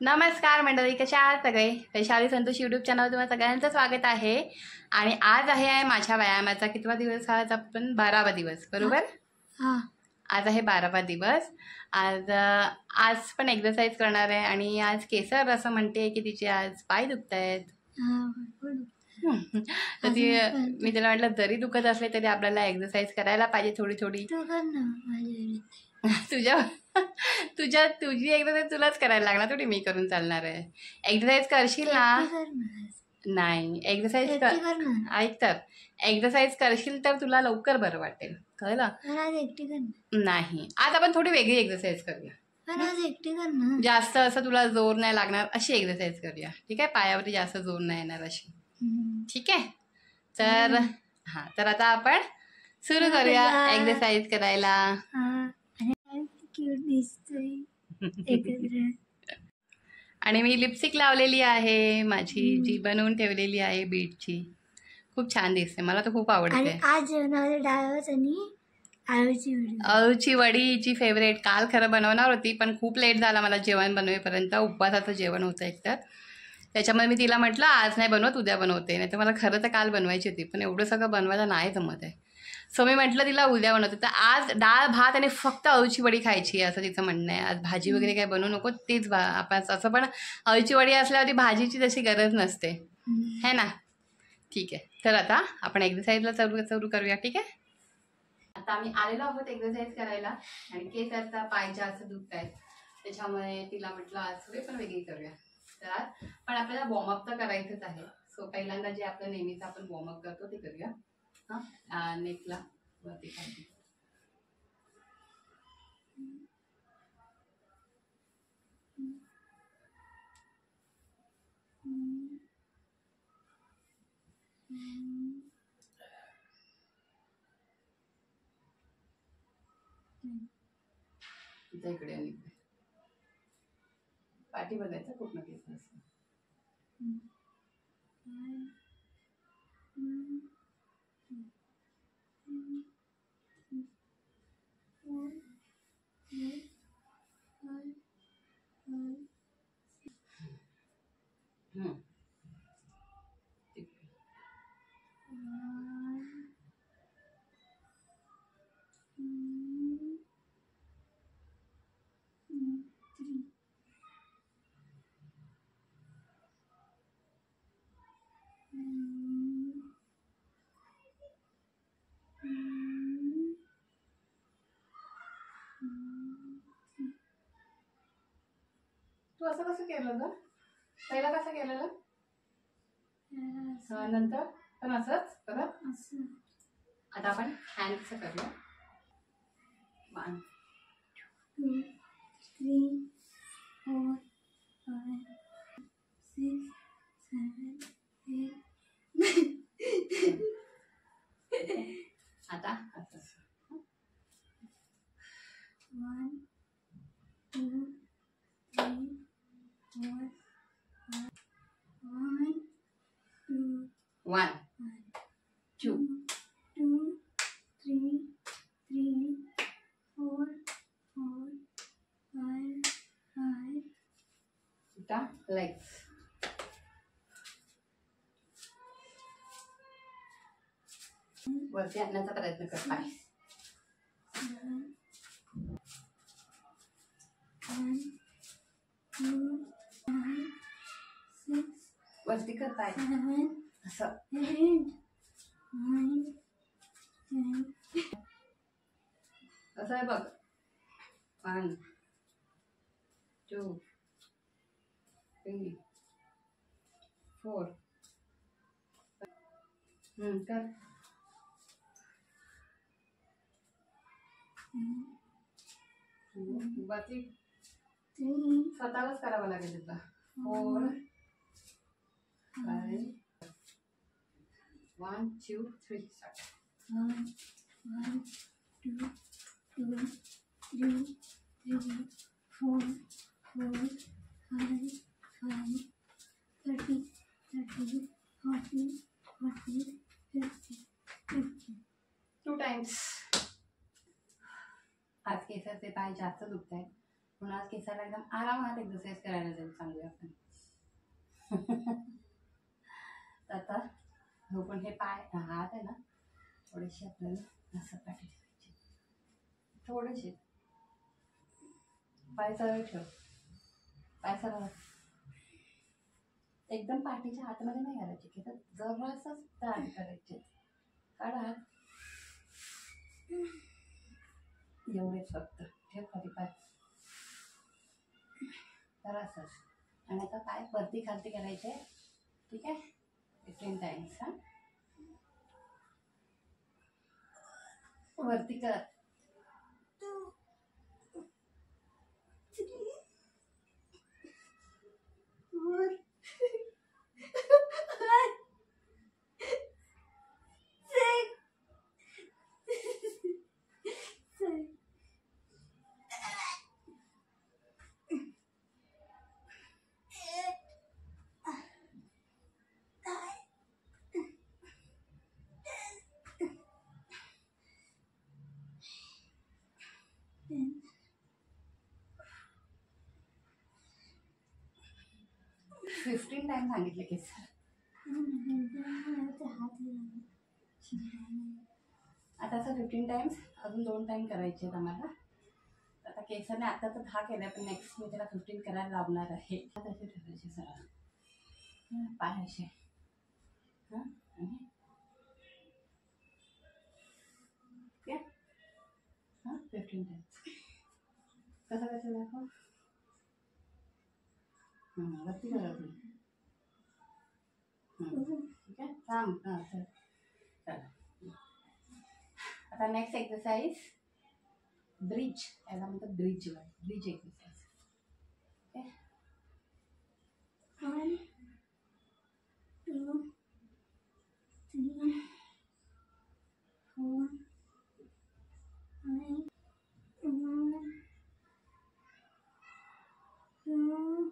नमस्कार मंडळी, कशा आहात सगळे? वैशाली संतोष यूट्यूब चॅनलवर तुम्हाला सगळ्यांचं स्वागत आहे. आणि आज आहे माझ्या व्यायामाचा कितवा दिवस? आज आपण 12वा दिवस, बरोबर? हां, आज आहे 12वा दिवस. आज पण एक्सरसाइज करणार आहे. आणि आज केसर असं म्हणते की तिचे आज पाय दुखत आहेत. तर ती मी तिला म्हटलं जरी दुखत असले तरी आपल्याला एक्सरसाइज करायला पाहिजे थोडी थोडी. तुझ्या तुझी एक्सरसाइज तुलाच करायला लागणार, थोडी मी करून चालणार आहे. एक्सरसाइज करशील ना? नाही, एक्सरसाइज ऐक तर, एक्सरसाइज करशील तर तुला लवकर बरं वाटेल, कळलं? नाही, आज आपण थोडी वेगळी एक्सरसाइज करूया. जास्त असं तुला जोर नाही लागणार अशी एक्सरसाइज करूया, ठीक आहे? पायावरती जास्त जोर नाही येणार अशी, ठीक आहे? तर हां, तर आता आपण सुरू करूया एक्सरसाइज करायला. आणि मी लिपस्टिक लावलेली आहे माझी, जी बनवून ठेवलेली आहे बीटची. खूप छान दिसते, मला तर खूप आवडते. आज जेवणामध्ये डाळ आणि अळूची वडीची फेवरेट. काल खरं बनवणार होती पण खूप लेट झाला मला जेवण बनवेपर्यंत. उपवासाचं जेवण होतं एकतर, त्याच्यामुळे मी तिला म्हटलं आज नाही बनवत, उद्या बनवते. नाही तर मला खरं तर काल बनवायची होती पण एवढं सगळं बनवायला नाही जमत आहे. सो मी म्हटलं तिला उद्या बनवते. तर आज डाळ भात आणि फक्त अळूची वडी खायची आहे असं तिचं म्हणणं आहे. आज भाजी वगैरे काही बनवू नको, तीच आपण असं. पण अळूची वडी असल्यावरती भाजीची तशी गरज नसते, है ना? ठीक आहे, तर आता आपण एक्सरसाइजला सुरू करूया, ठीक आहे? आता आम्ही आलेलो आहोत एक्सरसाइज करायला. आणि केसाचा पाय जास्त दुखत आहेत, त्याच्यामुळे तिला म्हटलं आज थोडी पण वेगळी करूया. तर पण आपल्याला वॉर्मअप तर करायचंच आहे. सो पहिल्यांदा जे आपलं नेहमीचं आपण वॉर्मअप करतो ते करूया. हां, नेकला वरती खाली. इकडे आणि पाठी बघायचं कुठनं केस असतं. तू असं कसं केलं ग? पहिला कसं केलेलं? नंतर पण असंच परत. आता आपण हँडचं करूया. 1 2 3 4 5 6 7 8 आता असं 1 2 3 4 5 1 2 2 3 3 4 4 5 5. आता लेग्स. वरती आणण्याचा प्रयत्न कर पाय. 1 2 5 6 वरती कर पाय 7 असं. 8 9 10. असं आहे बघ. 1 2 3 4. कर. वरती स्वतःलाच करावं लागेल तुला. 4 5 1 2 3 स्टार्ट. 1 2 2 3 3 4 4 5 5 30 30 40 40 50 50. 2 टाइम्स. आज केसाचे पाय जास्त दुखत आहेत म्हणून आज केसाला एकदम आरामात एक्सरसाइज करायला जाईल चांगलं. थोडेसे आपल्याला असं पाठी ठेवायचे, थोडेसे. पाय सरळ ठेव, पाय सरळ, एकदम पाठीच्या आतमध्ये नाही घालायचे की तर जरासं ताण करायचे. काढा एवढेच फक्त, ठेव खाली पाय जरासं. आणि आता पाय वरती खालती करायचे, ठीक आहे, 15 टाइम्स. हां, वरती कर. फिफ्टीन टाइम सांगितले की सर. आता असं 15 टाइम्स, अजून 2 टाइम करायचे आहेत आम्हाला. आता केसाने आता तर 10 केल्या, पण नेक्स्ट मी त्याला 15 करायला लावणार आहे. तसे ठेवायचे सर, पाय असे. हां, ओके. हां, 15 टाइम्स. कसं कसं दाखव. वरती करा तुम्ही. ठीक आहे, थांब. हां सर, चला. आता नेक्स्ट एक्सरसाइज ब्रिज, याला म्हणतात ब्रिज एक्सरसाइज. ओके, 1 2 3 4 5 1 2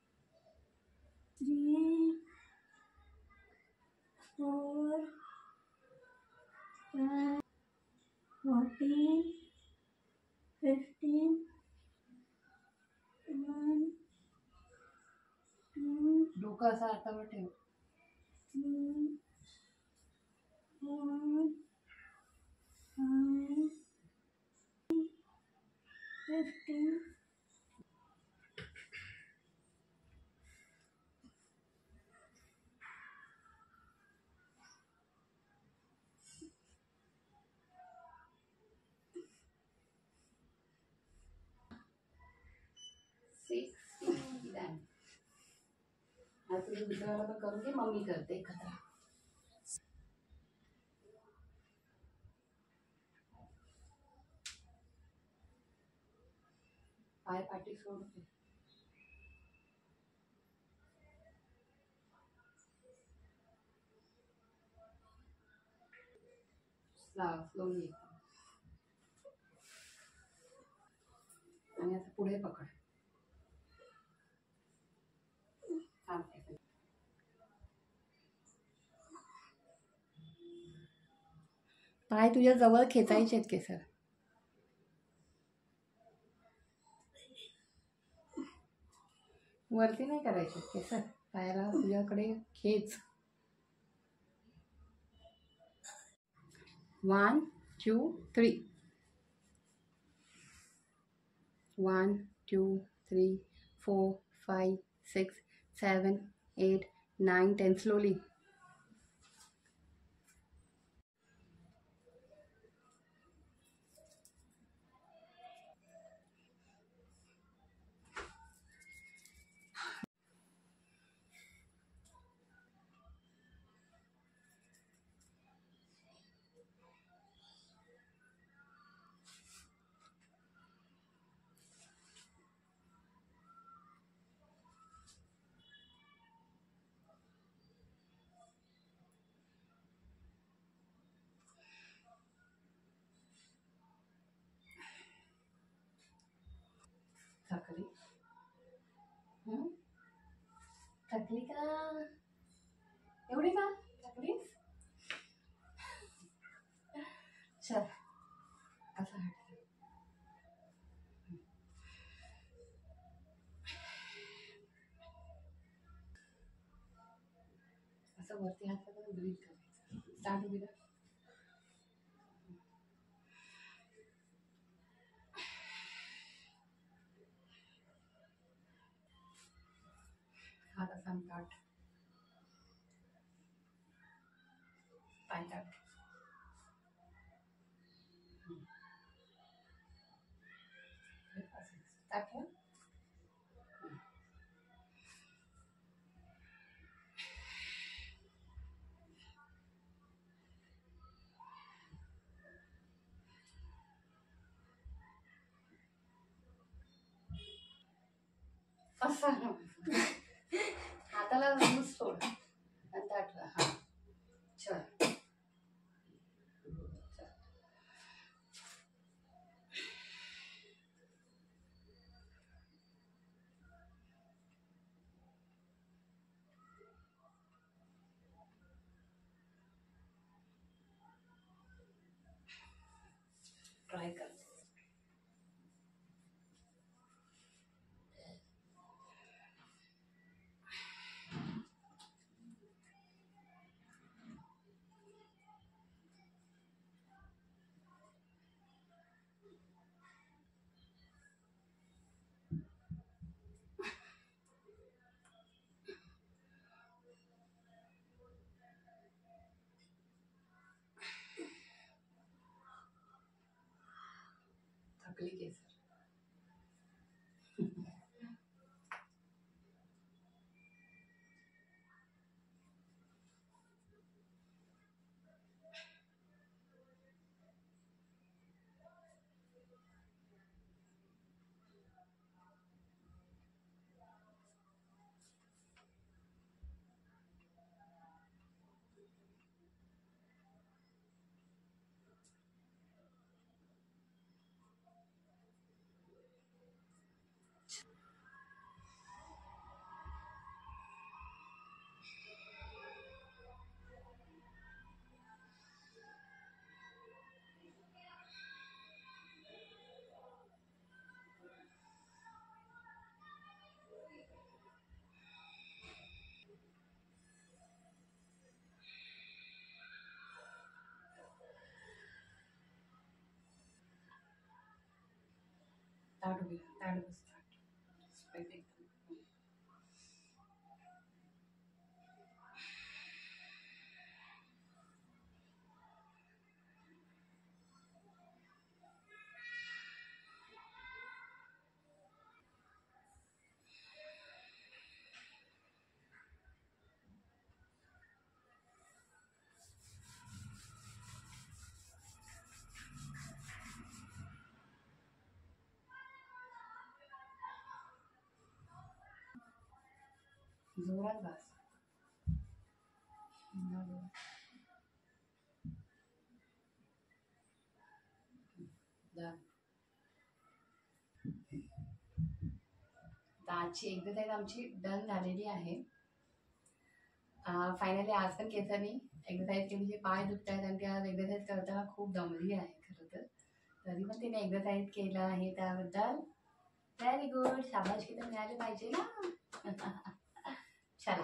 3 4 5 14 15 1 2 डोकं असं हातावर ठेव. 3 4 5 15 16 डन. आता तुझं दुसऱ्याला पण करून घे, मग मी करते एकत्र. पाय पाठी सोडते. स्लोली. आणि आता पुढे पकड. थांब. पाय तुझ्या जवळ खेचायचे आहेत केसर. वरती नाही करायचे केसर, पायाला तुझ्याकडे खेच. 1 2 3. 1 2 3 4 5 6 7 8 9 10. स्लोली. थकली. थकली का? एवढी का थकलीस? चल, असं हट. असं वरती हात करून ब्रीथ करायचं. स्टार्ट होईल. ताट पाय ताट ताट ठेव. असं हाताला लूज सोड आणि ताट हा चल. ट्राय कर. थकली केसर. ताट उभी ताट बस ताट स्ट्रेट एकदम. जोरात बस. आजची एक्सरसाइज आमची डन झालेली आहे. फायनली आज पण केसांनी एक्सरसाइज केली. जे पाय दुखत आहेत आणि ती आज एक्सरसाइज करताना खूप दमली आहे खरं तर. तरी पण तिने एक्सरसाइज केलं आहे त्याबद्दल व्हेरी गुड. शाबासकी तर मिळाली पाहिजे ना. चला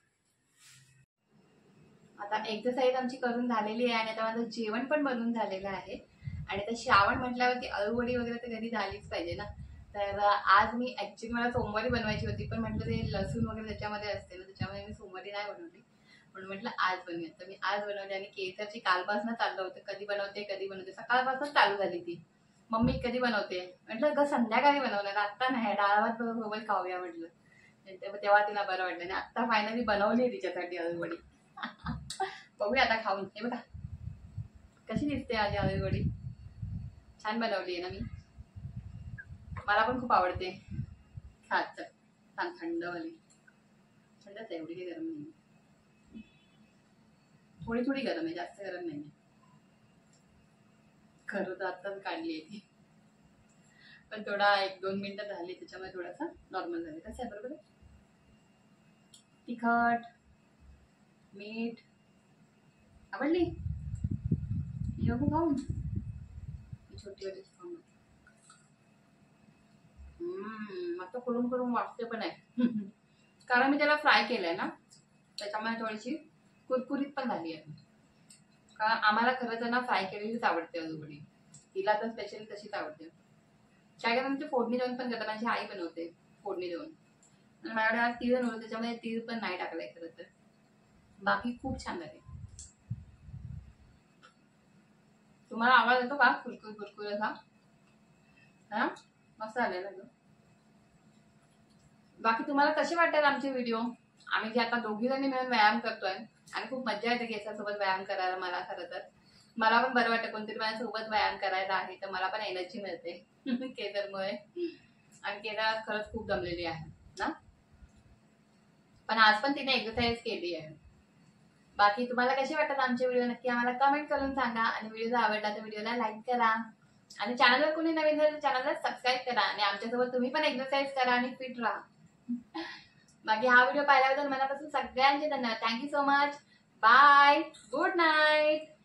आता एक्सरसाइज आमची करून झालेली आहे आणि आता माझं जेवण पण बनवून झालेलं आहे. आणि आता श्रावण म्हटल्यावरती अळूवडी वगैरे तर कधी झालीच पाहिजे ना. तर आज मी ॲक्च्युली मला सोमवारी बनवायची होती पण म्हटलं ते लसूण वगैरे त्याच्यामध्ये असते ना, त्याच्यामुळे मी सोमवारी नाही बनवली. म्हणून म्हटलं आज बनवूया. तर मी आज बनवली आणि केसरची कालपासून चाललं होतं कधी बनवते. सकाळपासून चालू झाली ती. मम्मी कधी बनवते म्हटलं ग संध्याकाळी बनवणार आत्ता नाही. डाळ भात सोबत खाऊया म्हटलं. तेव्हा तिला बरं वाटलं आणि आत्ता फायनली बनवली तिच्यासाठी अळूवडी. बघूया आता खाऊन. हे बघा कशी दिसते आज अळूवडी. छान बनवली आहे ना मी. मला पण खूप आवडते. खात छान थंडवाली. थंडच आहे एवढी काही गरम नाही. थोडी थोडी गरम आहे जास्त गरम नाही. खरं तर आत्ताच काढली आहे ती पण थोडा 1-2 मिनिटं झाली त्याच्यामुळे थोडासा नॉर्मल झाले. कसं आहे बरोबर. तिखट मीठ आवडली. येऊ खाऊन छोटी वाली खाऊन. मस्त करून करून वाटते पण आहे. कारण मी त्याला फ्राय केलंय ना त्याच्यामुळे थोडीशी कुरकुरीत पण झाली आहे. कारण आम्हाला खरं तर ना फ्राय केलेलीच आवडते अळूवडी. तिला तर स्पेशली तशीच आवडते. काय करतात म्हणजे फोडणी देऊन पण करतात. माझी आई बनवते फोडणी देऊन. आणि माझ्याकडे आज तीळ नव्हतं, त्याच्यामध्ये तीळ पण नाही टाकलंय खरं तर. बाकी खूप छान झाले. तुम्हाला आवाज येतो का कुरकुर कुरकुर असा? हा मस्त आलेला ग. बाकी तुम्हाला कसे वाटतात आमचे व्हिडिओ? आम्ही जे आता दोघी जणी मिळून व्यायाम करतोय आणि खूप मजा येते केसासोबत व्यायाम करायला. मला खरं तर मला पण बरं वाटतं कोणतरी माझ्यासोबत व्यायाम करायला आहे तर मला पण एनर्जी मिळते केदारमुळे. आणि केदार खरंच खूप दमलेली आहे ना, पण आज पण तिने एक्सरसाइज केली आहे. बाकी तुम्हाला कसे वाटतात आमचे व्हिडिओ नक्की आम्हाला कमेंट करून सांगा. आणि व्हिडिओ जर आवडला तर व्हिडिओला लाईक करा आणि चॅनलवर कोणी नवीन झालं तर चॅनलला सबस्क्राईब करा आणि आमच्यासोबत तुम्ही पण एक्सरसाइज करा आणि फिट राहा. बाकी हा व्हिडिओ पाहिल्याबद्दल मनापासून सगळ्यांचे धन्यवाद. Thank you so much. Bye. Good night.